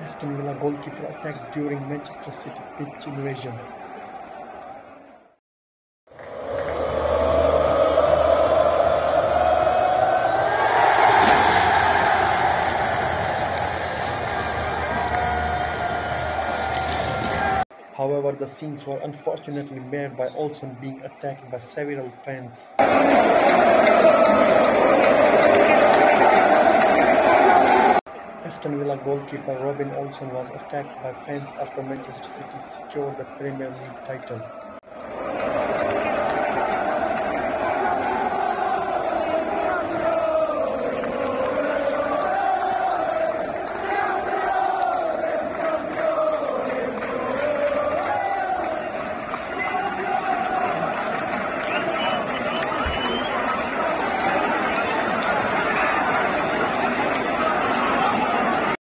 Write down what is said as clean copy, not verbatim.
Aston Villa goalkeeper attacked during Manchester City pitch invasion. However, the scenes were unfortunately marred by Olsen being attacked by several fans. Aston Villa goalkeeper Robin Olsen was attacked by fans after Manchester City secured the Premier League title.